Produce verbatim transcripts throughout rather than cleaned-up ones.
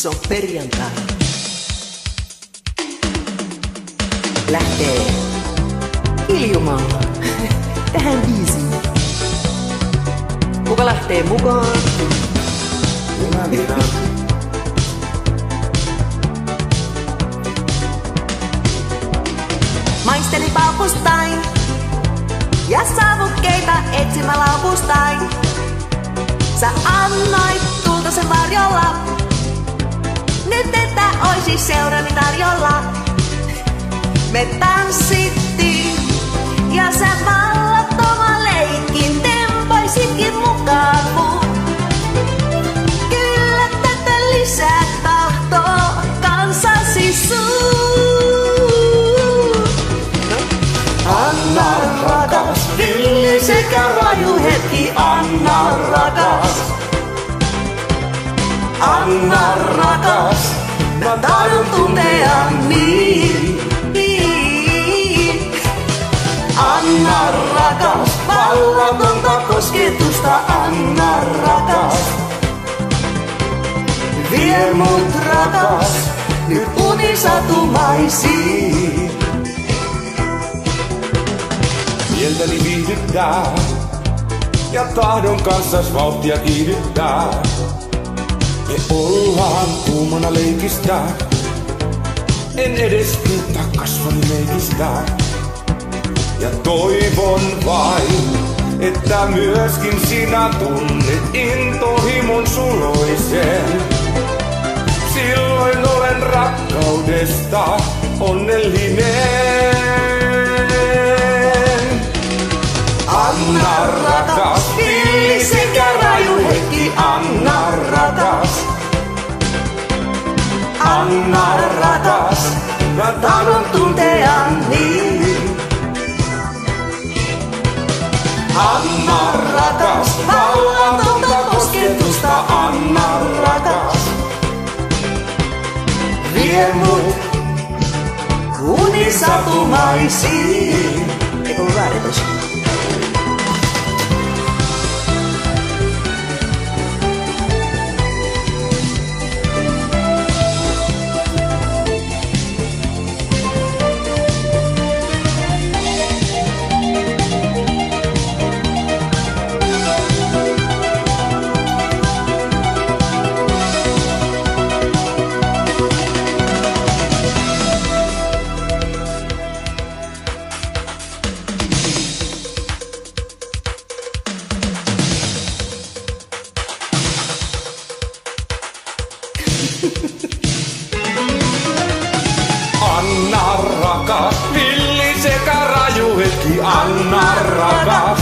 Se on perjantai. Lähtee hiljumaan tähän biisiin. Kuka lähtee mukaan? Minä, minä. Maisteli paupustain ja savukkeita etsimä laupustain. Sä annoit kultaisen varjolla, nyt että oisi seurani tarjolla. Me tanssittiin ja sä vallattoman leikin tempoisitkin mukaan mun. Kyllä tätä lisää tahtoo kanssasi suun. Anna rakas, villi sekä raju hetki, anna rakas. Anna rakas, mä tahdon tuntea niin. Anna rakas, vallatonta kosketusta, anna rakas. Vie mut rakas, nyt unisatumaisiin. Mieltäni viihdyttää ja tahdon kanssas vauhtia kiihdyttää. Me ollaan kuumana leikistä, en edes pyytää kasvoni leikistä. Ja toivon vain, että myöskin sinä tunnet intohimon suloisen. Silloin olen rakkaudesta onnellinen. Anna rakas, villi sekä raju hetki, anna rakas. Anna rakas, mä tahdon tuntea niin. Anna rakas, vallatonta kosketusta, anna rakas. Vie mut unisatumaisiin. Eikö ollut väärin tosi? Anna rakas, villi sekä raju hetki, anna rakas.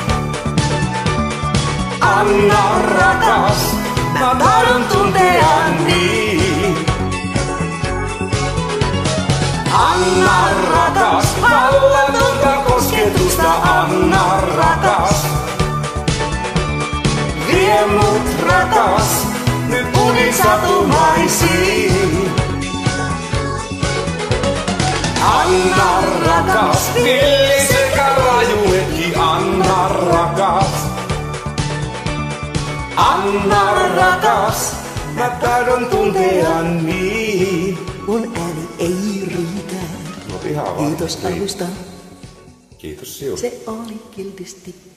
Anna rakas, mä tahdon tuntea niin. Anna rakas, vallatonta kosketusta, anna rakas. Vie mut rakas, nyt unisatumaisiin. Anna rakas, villi sekä raju hetki, anna rakas. Anna rakas, mä tahdon tuntea niin. Mun ääni ei riitä. No ihan vaan. Kiitos alusta. Kiitos sinulle. Se oli kiltisti.